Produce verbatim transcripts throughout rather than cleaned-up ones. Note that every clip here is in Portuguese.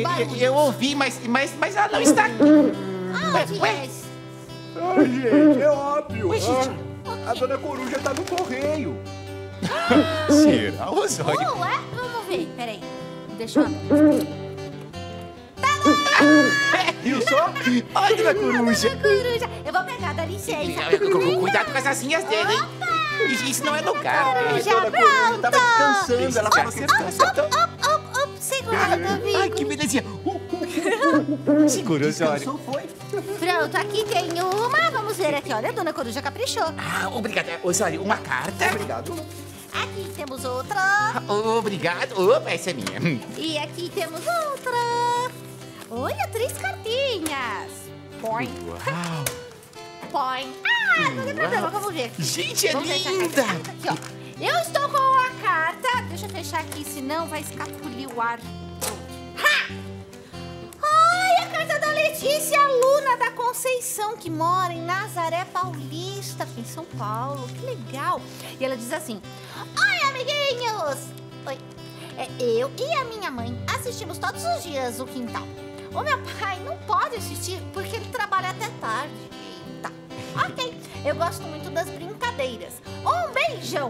eu, barulhos. eu ouvi, mas, mas, mas ela não está aqui. Aonde Ué? é? Ai, gente, é óbvio. Ué, gente. Ah, a dona Coruja tá no correio. Será, Osório? Oh, é? Vamos ver, peraí. Deixa eu abrir. Viu só? Olha, dona Coruja. Coruja, eu vou pegar, dá licença. Cu- cu- Cuidado com as asinhas dele, hein? Isso- Isso não é lugar. Coruja, Dona Coruja tava descansando. Ela falou que Acertou, acertou. Op, op, op, segura, Davi. Ai, que belezinha. Uh, uh, uh. Segura, Osório. descansou, foi. Pronto, aqui tem uma. Vamos ver aqui, olha, a dona Coruja caprichou. Ah, obrigado. Osório, uma carta. Obrigado. Aqui temos outra. Ah, Obrigado. Opa, essa é minha. E aqui temos outra. Olha, três cartinhas. Põe, Uau. põe. Ah, não tem problema, vamos ver. Gente, é Vamos ver essa linda. carta. Aqui, ó. Eu estou com a carta. Deixa eu fechar aqui, senão vai escapulir o ar. Ha! Ai, a carta da Letícia Luna da Conceição, que mora em Nazaré Paulista, aqui em São Paulo. Que legal. E ela diz assim: oi, amiguinhos. Oi. É, eu e a minha mãe assistimos todos os dias o Quintal. O meu pai não pode assistir porque ele trabalha até tarde. Eita. Ok, eu gosto muito das brincadeiras. Um beijão.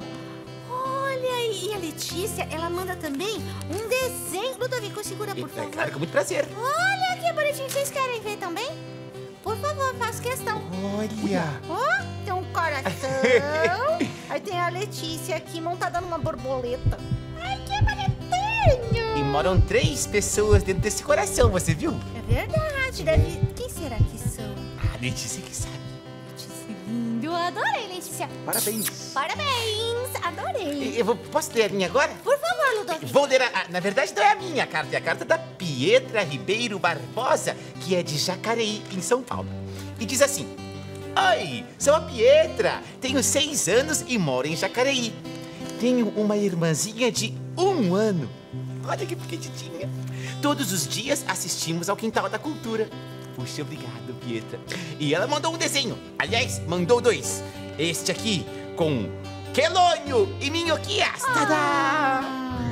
Olha, e a Letícia, ela manda também um desenho. Ludovico, segura, por É favor. claro, com muito prazer. Olha que bonitinho. Vocês querem ver também? Por favor, faço questão. Olha. Ó, tem um coração. Aí tem a Letícia aqui montada numa borboleta. Ai, que bonitinho. E moram três pessoas dentro desse coração, você viu? É verdade, deve... Quem será que são? A Letícia que sabe. Letícia, lindo. Eu adorei, Letícia. Parabéns. Parabéns, adorei. Eu vou, posso ler a minha agora? Por favor, Ludovico. Vou ler a, a- Na verdade, não é a minha carta, é a carta da Pietra Ribeiro Barbosa, que é de Jacareí, em São Paulo. E diz assim: oi, sou a Pietra, tenho seis anos e moro em Jacareí. Tenho uma irmãzinha de um ano. Olha que pequenininha. Todos os dias assistimos ao Quintal da Cultura. Puxa, obrigado, Pietra. E ela mandou um desenho. Aliás, mandou dois. Este aqui, com Quelônio e Minhoquias. Tadá!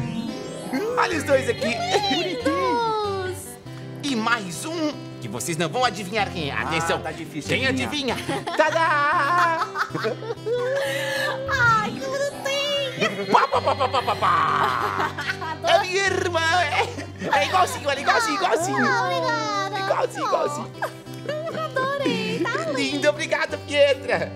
Olha os dois aqui. Lindos. E mais um que vocês não vão adivinhar quem é. Atenção. tá difícil Quem adivinhar. adivinha? Tadá! Ai, que bonitinho. Pá, pá, pá, pá, pá, pá, pá. É minha irmã. É, é igualzinho, olha, igualzinho, igualzinho. Ah, obrigada. Igualzinho, igualzinho. Adorei, tá lindo. Lindo, obrigado, Pietra.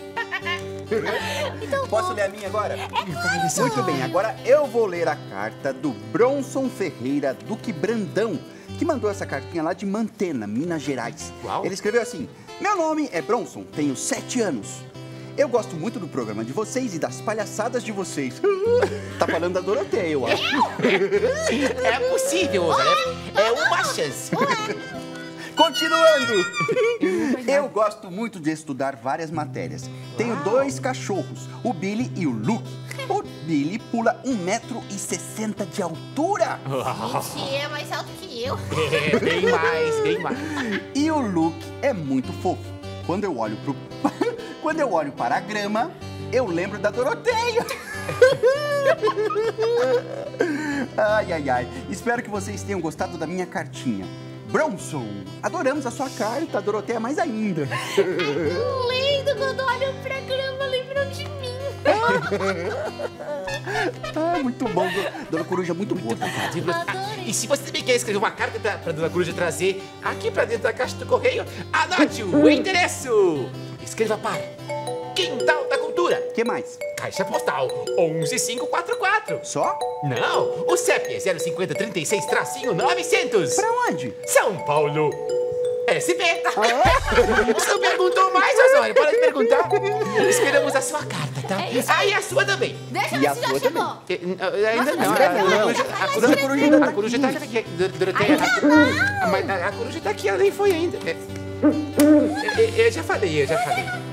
Posso ler a minha agora? Fale, seu Muito bem, agora eu vou ler a carta do Bronson Ferreira Duque Brandão, que mandou essa cartinha lá de Mantena, Minas Gerais. Uau. Ele escreveu assim: meu nome é Bronson, tenho sete anos. Eu gosto muito do programa de vocês e das palhaçadas de vocês. Tá falando da Doroteia, eu acho. É possível, né? É uma chance. Continuando! Eu gosto muito de estudar várias matérias. Tenho dois cachorros, o Billy e o Luke. O Billy pula um metro e sessenta de altura. Mentira, é mais alto que eu. É, bem mais, bem mais. E o Luke é muito fofo. Quando eu olho pro... Quando eu olho para a grama, eu lembro da Doroteia. Ai, ai, ai. Espero que vocês tenham gostado da minha cartinha. Bronson, adoramos a sua carta, a Doroteia mais ainda. Lindo, quando olho pra grama, lembram de mim. Ah, muito bom, do- Dona Coruja, muito boa. Adorei. E se você também quer escrever uma carta pra, pra Dona Coruja trazer aqui pra dentro da caixa do correio, anote o endereço. Escreva para Quintal da Cultura, O que mais? Caixa Postal um um cinco quatro quatro. Só? Não, o C E P é zero cinquenta trinta e seis tracinho novecentos. Pra onde? São Paulo. S P. Você não perguntou mais, Osório? Para de perguntar. Esperamos a sua carta, tá? É isso Ah, e a sua também. Deixa eu E ver a se já sua chegou. Eh, eh, Ainda Nossa, não. mas A, escreveu a, ainda, coruja- vai lá a coruja- escrever. a coruja tá aqui. Dor- Doroteia. A, a, mas a- a coruja tá aqui, ela nem foi ainda. É, é, é, Eu já falei, eu já falei.